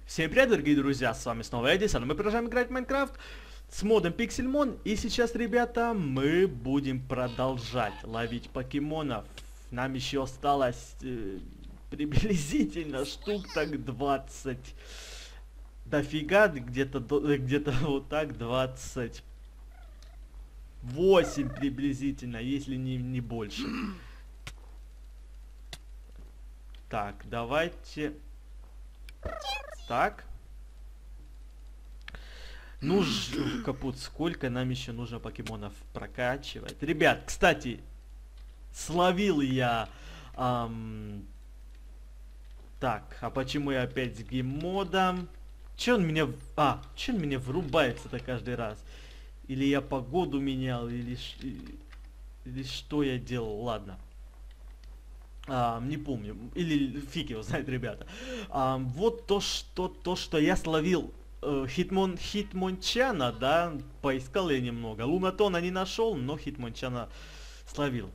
Всем привет, дорогие друзья, с вами снова Эдисон, мы продолжаем играть в Майнкрафт с модом Pixelmon, и сейчас, ребята, мы будем продолжать ловить покемонов. Нам еще осталось приблизительно штук так 20. Дофига, где-то вот так 28 приблизительно, если не больше. Так, давайте... Так. Ну, капут, сколько нам еще нужно покемонов прокачивать? Ребят, кстати, словил я... Так, а почему я опять с гейммодом? Че он меня... че он меня врубается-то каждый раз? Или я погоду менял, или что я делал? Ладно. Не помню. Или фиг его знает, ребята. Вот то, что я словил Хитмончана, да, поискал я немного. Лунатона не нашел, но Хитмончана словил.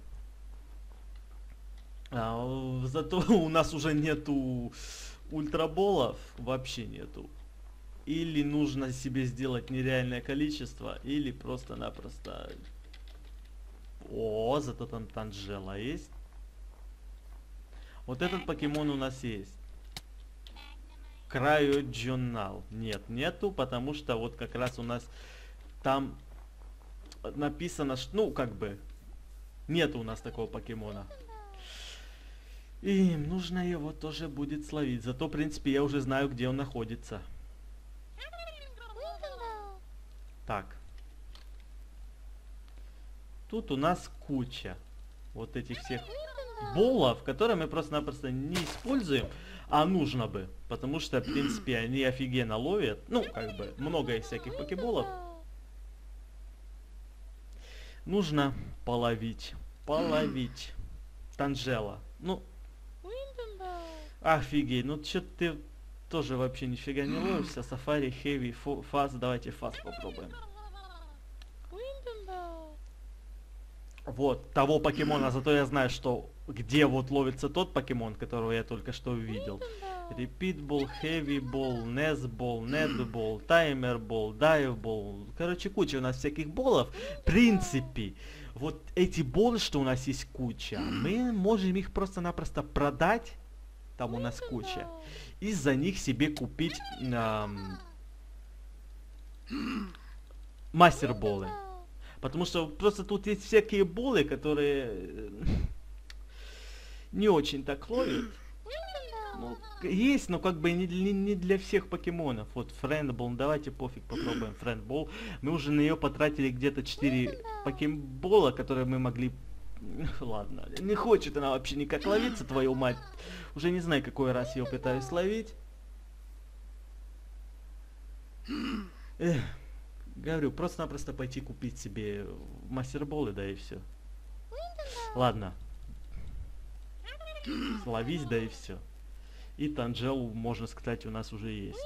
Зато у нас уже нету ультраболов, вообще нету. Или нужно себе сделать нереальное количество, или просто-напросто... О, зато там Танжела есть. Вот этот покемон у нас есть. Крайоджонал. Нет, нету, потому что вот как раз у нас там написано, что, ну, как бы, нету у нас такого покемона. И нужно его тоже будет словить. Зато, в принципе, я уже знаю, где он находится. Так. Тут у нас куча вот этих всех болов, которые мы просто-напросто не используем, а нужно бы. Потому что, в принципе, они офигенно ловят. Ну, как бы, много из всяких покеболов. Нужно половить. Половить. Танжела. Ну, офигеть. Ну, что ты тоже вообще нифига не ловишься. Сафари, Хэви, Фаз. Давайте Фаз попробуем. Вот, того покемона, зато я знаю, что где вот ловится тот покемон, которого я только что увидел. Repeat-бол, Heavy-бол, Nest-бол, Net-бол, Timer-бол, Dive-бол. Короче, куча у нас всяких болов. В принципе, вот эти болы, что у нас есть куча, мы можем их просто-напросто продать. Там у нас куча. И за них себе купить мастер-болы. Потому что просто тут есть всякие болы, которые не очень так ловят. Ну, есть, но как бы не для всех покемонов. Вот Френдбол, давайте пофиг попробуем Френдбол. Мы уже на нее потратили где-то 4 покембола, которые мы могли... Ладно, не хочет она вообще никак ловиться, твою мать. Уже не знаю, какой раз ее пытаюсь ловить. Эх. Говорю, просто-напросто пойти купить себе мастерболы, да и все. Ладно. Словись, да и все. И Танжелу, можно сказать, у нас уже есть.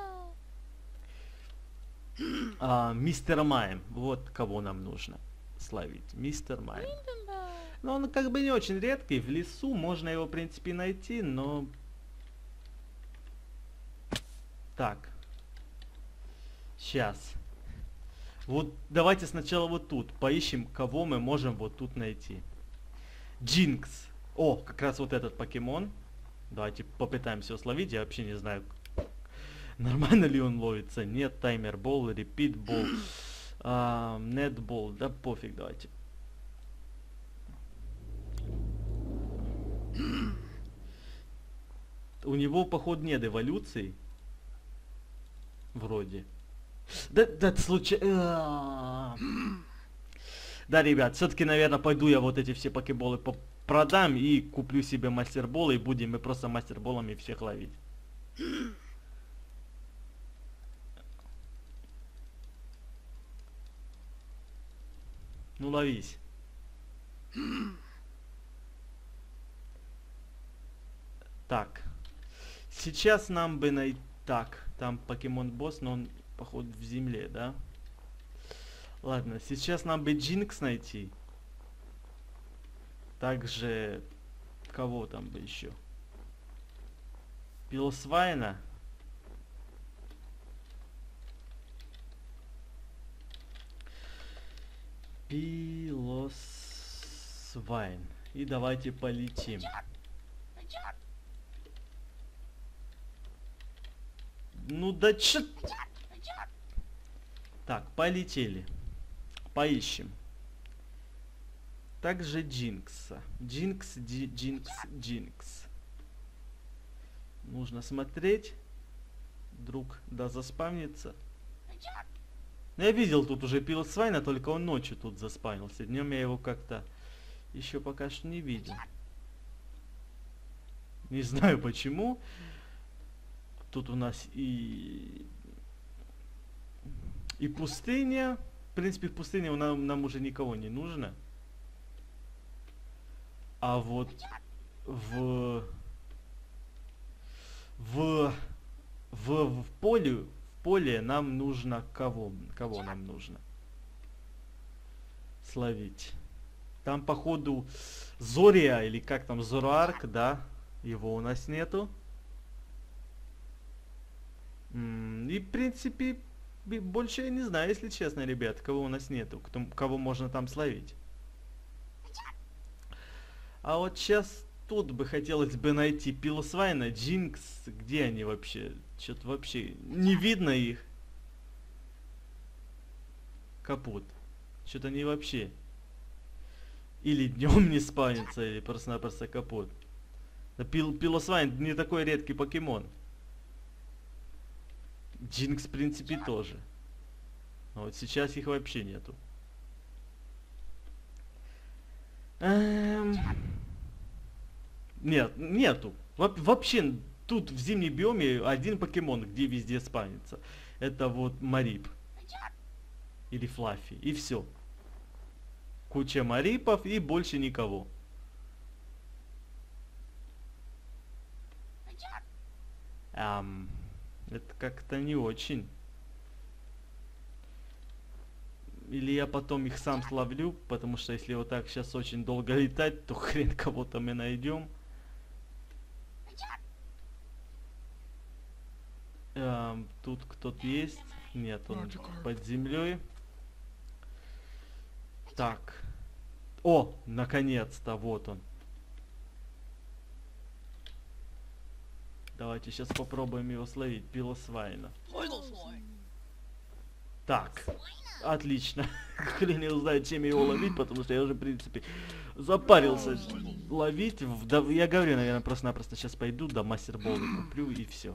Мистер Майм. Вот кого нам нужно словить. Мистер Майм. Но он как бы не очень редкий. В лесу можно его, в принципе, найти, но... Так. Сейчас. Вот давайте сначала вот тут поищем, кого мы можем вот тут найти. Джинкс. О, как раз вот этот покемон. Давайте попытаемся его словить. Я вообще не знаю, нормально ли он ловится. Нет, таймер-бол, репит-бол, нет-бол. Да пофиг, давайте. У него, походу, нет эволюции. Вроде. Да, случайно. Да, ребят, все-таки, наверное, пойду я вот эти все покеболы продам и куплю себе мастерболы, и будем мы просто мастерболами всех ловить. Ну, ловись. Так. Сейчас нам бы найти... Так, там покемон-босс, но он, походу, в земле, да? Ладно, сейчас нам бы Джинкс найти. Также... Кого там бы еще? Пилосвайна. Пилосвайн. И давайте полетим. Ну да чё... Так, полетели. Поищем. Также Джинкса. Джинкс. Нужно смотреть. Вдруг да заспавнится. Я видел тут уже Пилосвайна, только он ночью тут заспавнился. Днем я его как-то еще пока что не видел. Не знаю почему. Тут у нас и пустыня. В принципе, в пустыне нам уже никого не нужно. А вот в поле нам нужно кого? Кого нам нужно словить? Там, походу, Зория, или как там, Зороарк, да? Его у нас нету. И, в принципе, больше я не знаю, если честно, ребят, кого у нас нету, кого можно там словить. А вот сейчас тут бы хотелось бы найти Пилосвайна, Джинкс. Где они вообще? Что-то вообще не видно их. Капут. Что-то они вообще. Или днем не спавнится, или просто-напросто капут. Да Пилосвайн не такой редкий покемон. Джинкс, в принципе, тоже. А вот сейчас их вообще нету. Нет, нету. Вообще, тут в зимнем биоме один покемон, где везде спавнится. Это вот Марип. Или Флаффи. И все. Куча Марипов и больше никого. Это как-то не очень. Или я потом их сам словлю, потому что если вот так сейчас очень долго летать, то хрен кого-то мы найдем. Тут кто-то есть? Нет, он под землей. Так. О, наконец-то, вот он. Давайте сейчас попробуем его словить, Пилосвайна. Так, отлично. Хрен его знает, чем его ловить, потому что я уже, в принципе, запарился ловить. Я говорю, наверное, просто-напросто сейчас пойду, да, мастерболы куплю и все.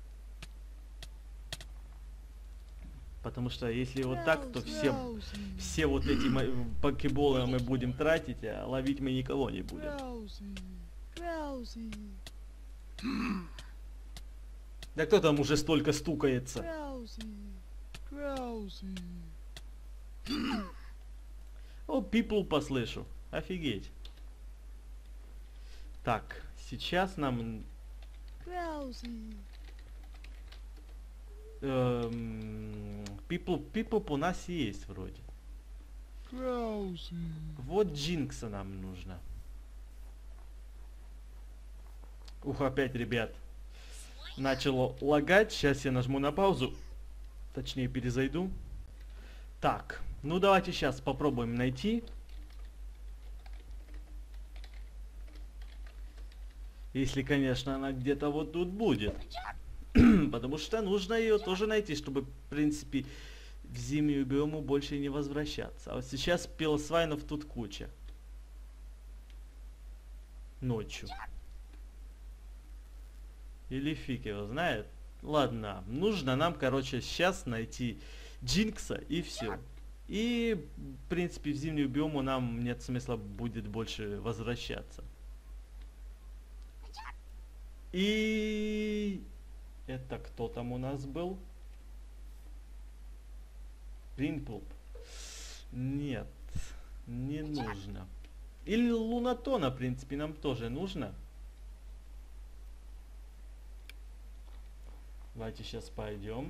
Потому что если вот так, то все вот эти покеболы мы будем тратить, а ловить мы никого не будем. Да кто там уже столько стукается? О, пиплу послышу. Офигеть. Так, сейчас нам... Пиплуп у нас есть вроде. Вот Джинкса нам нужно. Ух, опять, ребят. Начало лагать. Сейчас я нажму на паузу. Точнее, перезайду. Так, ну давайте сейчас попробуем найти. Если, конечно, она где-то вот тут будет. Потому что нужно ее тоже найти, чтобы, в принципе, в зимнюю биому больше не возвращаться. А вот сейчас Пилосвайнов тут куча. Ночью. Или фиг его знает. Ладно, нужно нам, короче, сейчас найти Джинкса и все. И, в принципе, в зимнюю биому нам нет смысла будет больше возвращаться. И... это кто там у нас был? Принплуп. Нет, не нужно. Или Лунатона, в принципе, нам тоже нужно. Давайте сейчас пойдем.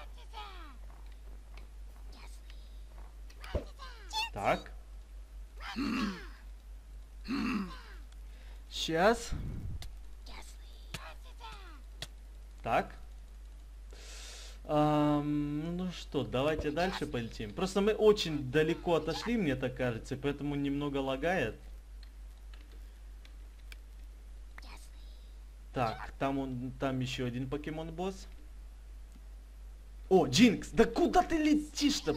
Так. Сейчас. Так. Ну что, давайте дальше полетим. Просто мы очень далеко отошли, мне так кажется, поэтому немного лагает. Так, там еще один покемон-босс. О, Джинкс, да куда ты летишь-то?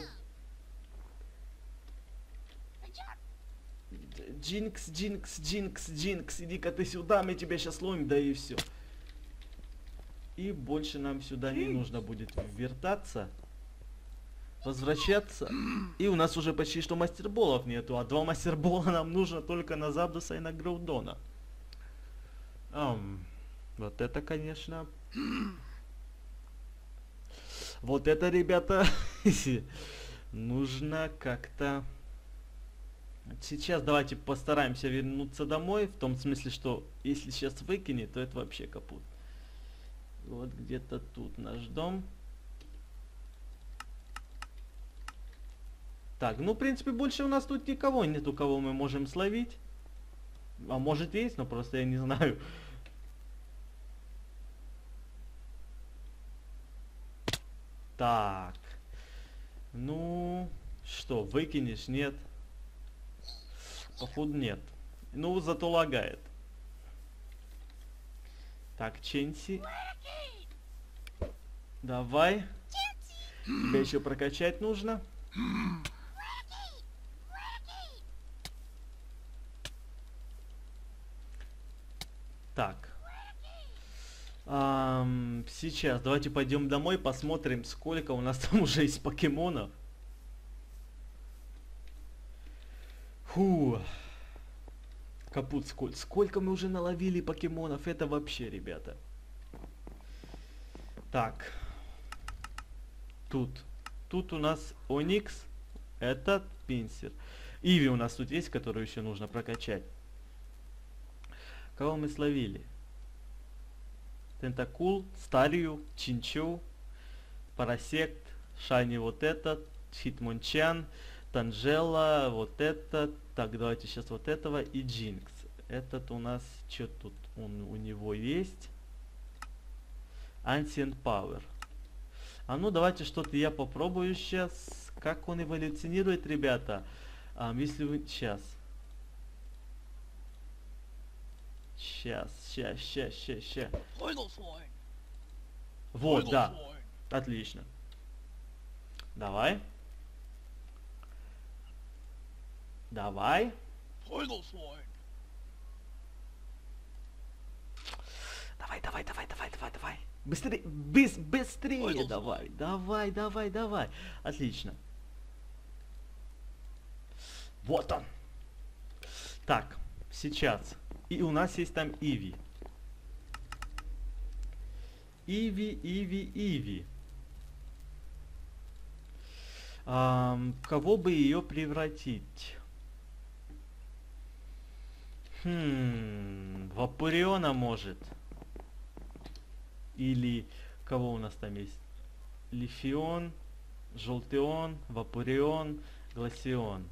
Джинкс, Джинкс, Джинкс, Джинкс, иди-ка ты сюда, мы тебя сейчас ловим, да и все. И больше нам сюда не нужно будет вертаться, возвращаться. И у нас уже почти что мастерболов нету, а 2 мастербола нам нужно только на Запдуса и на Гроудона. Вот это, конечно... Вот это, ребята, нужно как-то... Сейчас давайте постараемся вернуться домой, в том смысле, что если сейчас выкинет, то это вообще капут. Вот где-то тут наш дом. Так, ну, в принципе, больше у нас тут никого нету, кого мы можем словить. А может есть, но просто я не знаю. Так. Ну, что, выкинешь? Нет. Походу нет. Ну, зато лагает. Так, Ченси. Давай. Тебя еще прокачать нужно. Так. Сейчас давайте пойдем домой, посмотрим, сколько у нас там уже есть покемонов. Фу. Капут, сколько мы уже наловили покемонов, это вообще, ребята. Так. Тут у нас Оникс, этот Пинсер. Иви у нас тут есть, которую еще нужно прокачать. Кого мы словили? Тентакул, Старию, Чинчу, Парасект, Шайни вот этот, Хитмончан, Танжела, вот этот. Так, давайте сейчас вот этого и Джинкс. Этот у нас, что тут у него есть? Ancient Power. А ну давайте что-то я попробую сейчас. Как он эволюционирует, ребята? Если вы... Сейчас. Сейчас. Вот, да. Отлично. Давай. Давай. Давай. Быстрее, быстрее давай. Отлично. Вот он. Так, сейчас. И у нас есть там Иви. Иви. Кого бы ее превратить? Вапуриона может. Или кого у нас там есть? Лифион, Жолтеон, Вапурион, Гласион.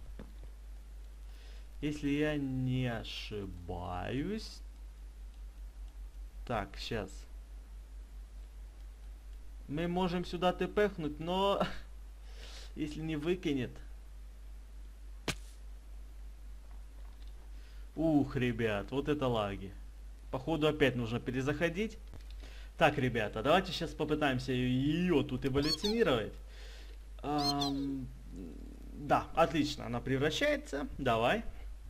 Если я не ошибаюсь. Так, сейчас. Мы можем сюда тпхнуть, но если не выкинет. Ух, ребят, вот это лаги. Походу опять нужно перезаходить. Так, ребята, давайте сейчас попытаемся ее тут эволюционировать. Да, отлично, она превращается. Давай.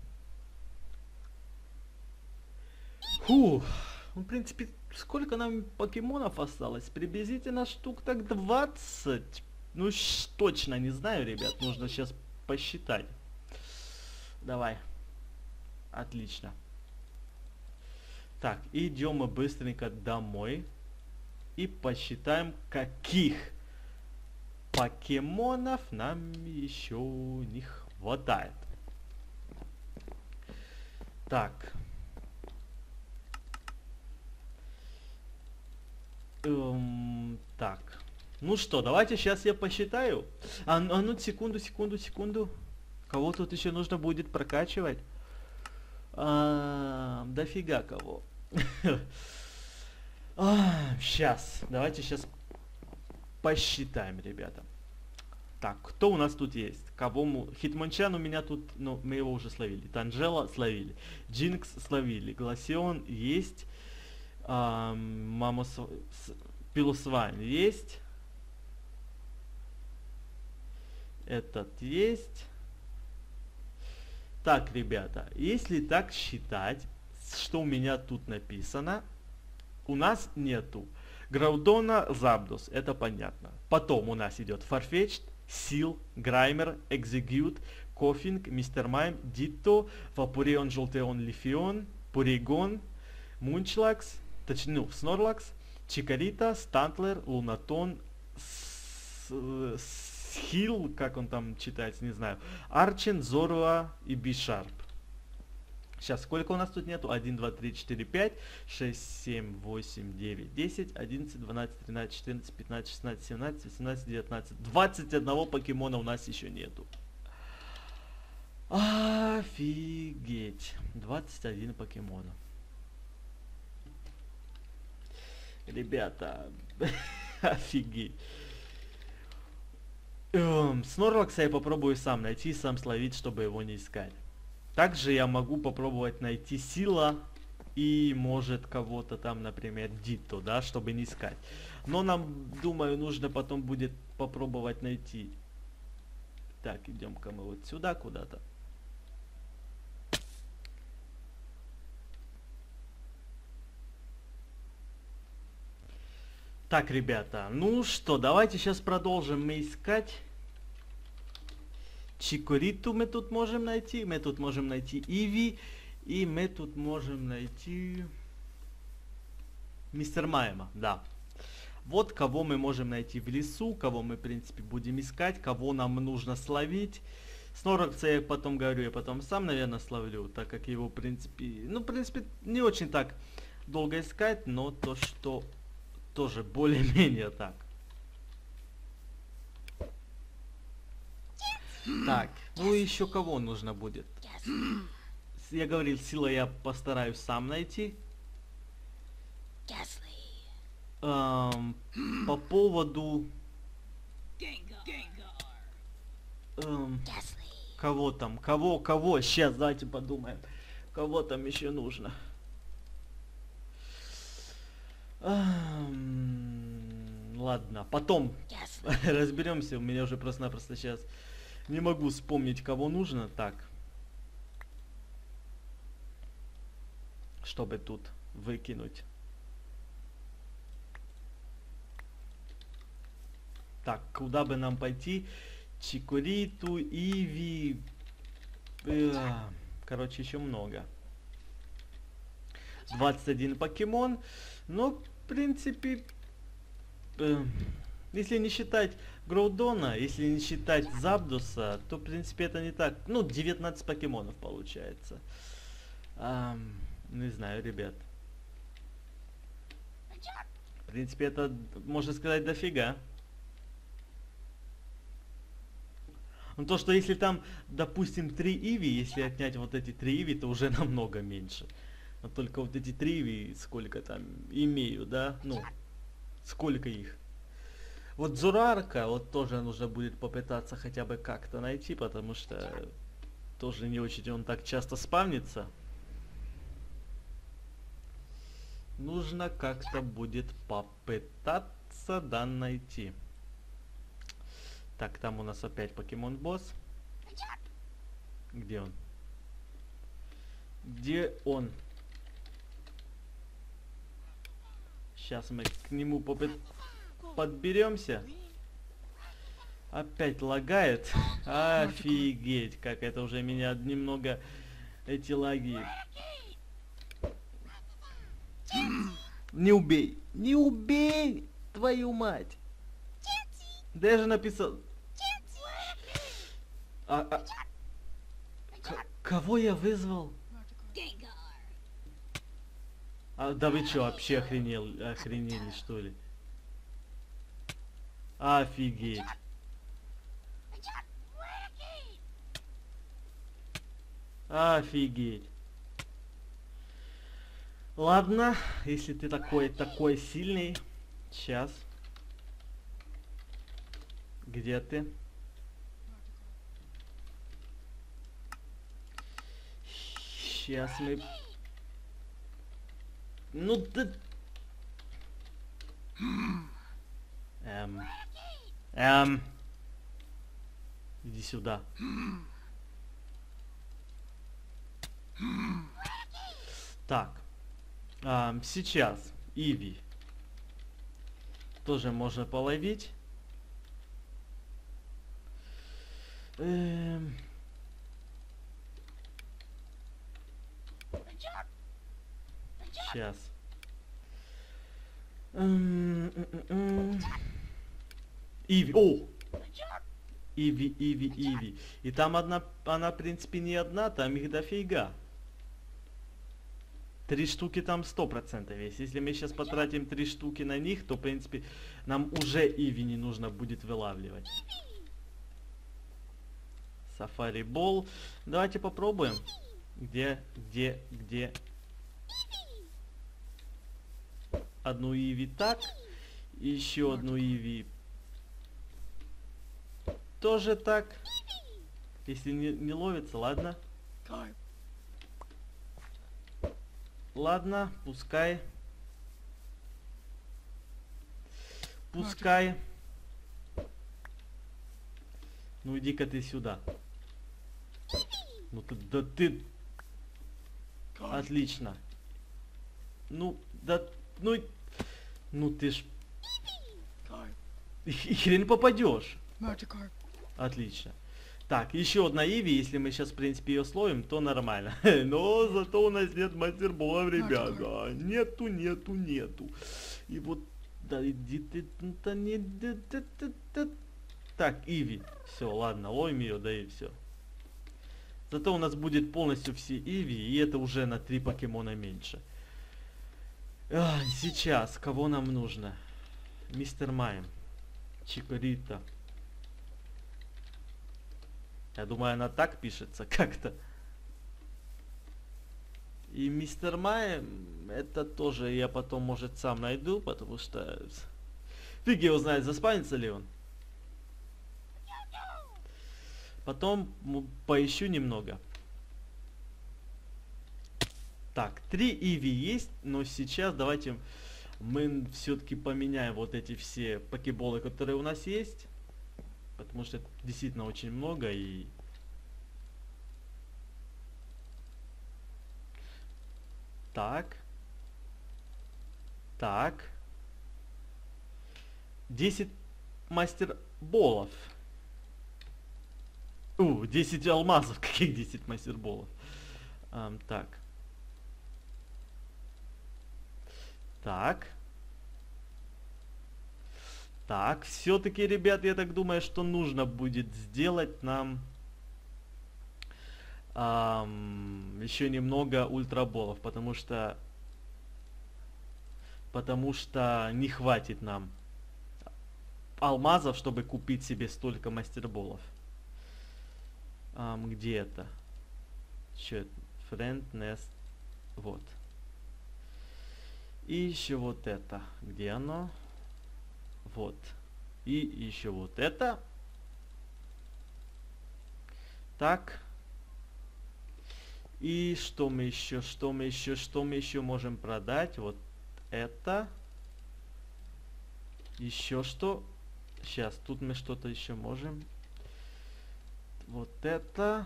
Фух, в принципе, сколько нам покемонов осталось? Приблизительно штук так 20. Ну, точно не знаю, ребят, нужно сейчас посчитать. Давай. Отлично. Так, идем мы быстренько домой. И посчитаем, каких покемонов нам еще не хватает. Так. Так. Ну что, давайте сейчас я посчитаю. Ну, секунду. Кого тут еще нужно будет прокачивать? Дофига кого. Сейчас. Давайте сейчас посчитаем, ребята. Так, кто у нас тут есть? Кого мы... Хитмончан у меня тут, ну, мы его уже словили. Танжела словили. Джинкс словили. Гласион есть. Пилосвайн есть. Этот есть. Так, ребята, если так считать, что у меня тут написано, у нас нету Граудона, Запдос, это понятно. Потом у нас идет Farfetch'd, Seal, Grimer, Execute, Coughing, Mr. Mime, Ditto, Vaporeon, Jolteon, Leafeon, Porygon, Munchlax, точнее, ну, Snorlax, Chikorita, Stantler, Lunaton, Хилл, как он там читается, не знаю. Арчен, Зорва и Бишарп. Сейчас, сколько у нас тут нету? 1, 2, 3, 4, 5, 6, 7, 8, 9, 10, 11, 12, 13, 14, 15, 16, 17, 18, 19. 21 покемона у нас еще нету. Офигеть. 21 покемона. Ребята, офигеть. Снорвакса я попробую сам найти, сам словить, чтобы его не искать. Также я могу попробовать найти Сила и может кого-то там, например, Дитто, да, чтобы не искать. Но нам, думаю, нужно потом будет попробовать найти. Так, идем-ка мы вот сюда куда-то. Так, ребята, ну что, давайте сейчас продолжим мы искать. Чикориту мы тут можем найти, Иви, и мы тут можем найти Мистер Майма, да. Вот кого мы можем найти в лесу, кого мы, в принципе, будем искать, кого нам нужно словить. Сноракса я потом говорю, я потом сам, наверное, словлю, так как его, в принципе, ну, в принципе, не очень так долго искать, но то, что... тоже более-менее так. Так, ну и еще кого нужно будет? Я говорил, Сила я постараюсь сам найти. По поводу... кого там? Кого? Сейчас, давайте подумаем. Кого там еще нужно? Ладно, потом разберемся. У меня уже просто-напросто сейчас не могу вспомнить, кого нужно. Так. Чтобы тут выкинуть. Так, куда бы нам пойти? Чикориту, Иви. Короче, еще много. 21 покемон. Но, в принципе, если не считать Гроудона, если не считать Запдоса, то, в принципе, это не так. Ну, 19 покемонов получается. Не знаю, ребят. В принципе, это, можно сказать, дофига. Ну, то, что если там, допустим, 3 Иви, если отнять вот эти 3 Иви, то уже намного меньше. Но только вот эти 3 Иви, сколько там имею, да? Ну, сколько их? Вот Зурарка, вот тоже нужно будет попытаться хотя бы как-то найти, потому что тоже не очень он так часто спавнится. Нужно как-то будет попытаться, да, найти. Так, там у нас опять покемон-босс. Где он? Где он? Сейчас мы к нему подберемся. Опять лагает. Офигеть, как это уже меня немного эти лаги. Не убей! Не убей! Твою мать! Да я же написал... Кого я вызвал? Да вы чё, вообще охренели, что ли? Офигеть. Офигеть. Ладно, если ты такой сильный, сейчас. Где ты? Сейчас мы... Ну ты... Иди сюда. Так. Сейчас Иви тоже можно половить. Сейчас. Иви. О! Иви. И там она в принципе не одна, там их дофига. 3 штуки там 100% есть. Если мы сейчас потратим 3 штуки на них, то в принципе нам уже Иви не нужно будет вылавливать. Сафари Бол. Давайте попробуем. Где? Одну Иви так. Еще одну Иви. Тоже так. Если не ловится, ладно. Ладно, пускай. Пускай. Ну иди-ка ты сюда. Ну ты, да ты... Отлично. Ну, да, ну ты ж... И хрен попадешь. Отлично. Так, еще одна Иви, если мы сейчас, в принципе, ее словим, то нормально. Но зато у нас нет мастерболов, ребята. Нету. И вот, да, иди ты, так, Иви. Все, ладно, ловим ее, да и все. Зато у нас будет полностью все Иви, и это уже на 3 покемона меньше. Сейчас, кого нам нужно? Мистер Майм. Чикорита. Я думаю, она так пишется как-то. И мистер Майм, это тоже я потом, может, сам найду, потому что... Фиг его знает, заспанится ли он. Потом поищу немного. Так, 3 Иви есть, но сейчас давайте мы все-таки поменяем вот эти все покеболы, которые у нас есть. Потому что это действительно очень много и... Так. 10 мастерболов. 10 алмазов. Каких 10 мастерболов? Так. Так, все-таки, ребят, я так думаю, что нужно будет сделать нам еще немного ультраболов, потому что не хватит нам алмазов, чтобы купить себе столько мастерболов. Где это? Че это? Friend Nest. Вот. И еще вот это. Где оно? Вот. И еще вот это. Так. И что мы еще можем продать? Вот это. Еще что? Сейчас, тут мы что-то еще можем. Вот это.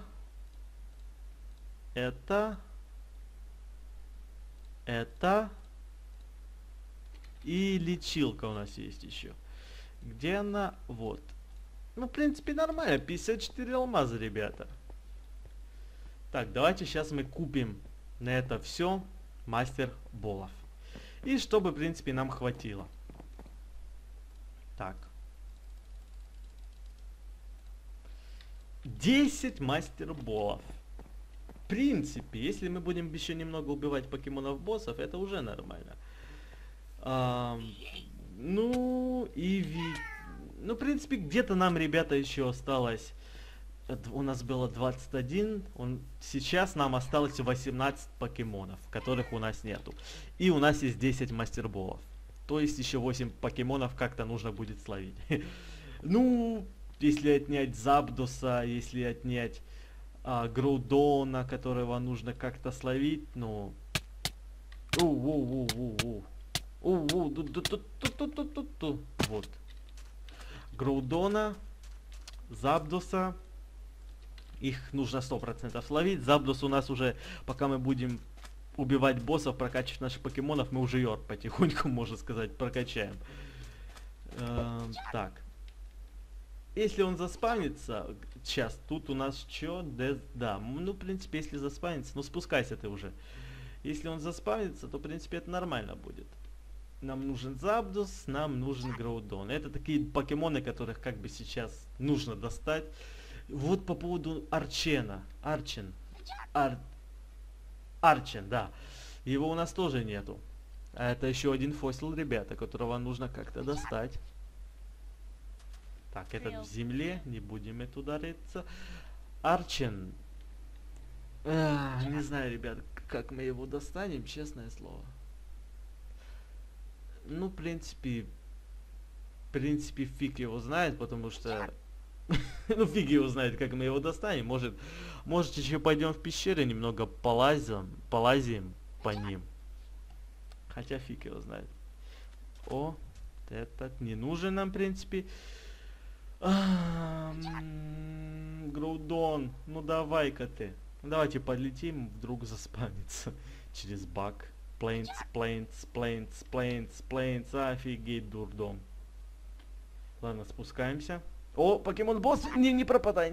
Это. И лечилка у нас есть еще. Где она? Вот. Ну, в принципе, нормально. 54 алмаза, ребята. Так, давайте сейчас мы купим на это все мастерболов. И чтобы, в принципе, нам хватило. Так. 10 мастерболов. В принципе, если мы будем еще немного убивать покемонов-боссов, это уже нормально. Ну, Иви. Ну, в принципе, где-то нам, ребята, еще осталось... У нас было 21. Сейчас нам осталось 18 покемонов, которых у нас нету. И у нас есть 10 мастерболов. То есть еще 8 покемонов как-то нужно будет словить. Ну, если отнять Запдоса, если отнять Гроудона, которого нужно как-то словить, ну... Вот. Гроудона, Запдоса. Их нужно 100% словить. Запдос у нас уже, пока мы будем убивать боссов, прокачивать наших покемонов, мы уже ее потихоньку, можно сказать, прокачаем. Так. Если он заспавнится, сейчас, тут у нас что? Да, ну, в принципе, если заспавнится, ну, спускайся ты уже. Если он заспавнится, то, в принципе, это нормально будет. Нам нужен Запдос, нам нужен Гроудон. Это такие покемоны, которых как бы сейчас нужно достать. Вот по поводу Арчен, да. Его у нас тоже нету. А это еще один фосил, ребята, которого нужно как-то достать. Так, этот в земле, не будем и туда рыться. Арчен. Не знаю, ребят, как мы его достанем, честное слово. Ну, в принципе, фиг его знает, потому что... Ну, фиг его знает, как мы его достанем. Может еще пойдем в пещеры, немного полазим по ним. Хотя фиг его знает. О, этот не нужен нам, в принципе. Гроудон, ну давай-ка ты. Давайте подлетим, вдруг заспавнится через баг. Плейнс, офигеть, дурдом. Ладно, спускаемся. О, покемон босс, не пропадай,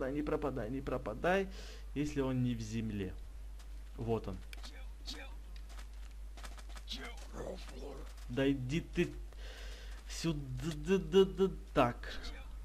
если он не в земле. Вот он. Да иди ты сюда, так.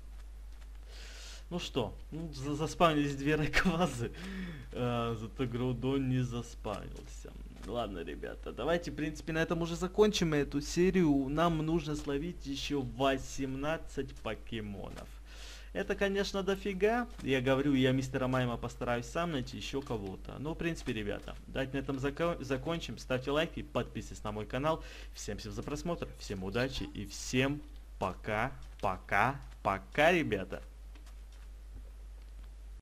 Ну что, ну, заспавнились две райквазы, зато Гроудон не заспавнился. Ладно, ребята, давайте, в принципе, на этом уже закончим эту серию. Нам нужно словить еще 18 покемонов. Это, конечно, дофига. Я говорю, я мистера Майма постараюсь сам найти еще кого-то. Ну, в принципе, ребята, давайте на этом закончим. Ставьте лайки, подписывайтесь на мой канал. Всем за просмотр, всем удачи и всем пока, ребята.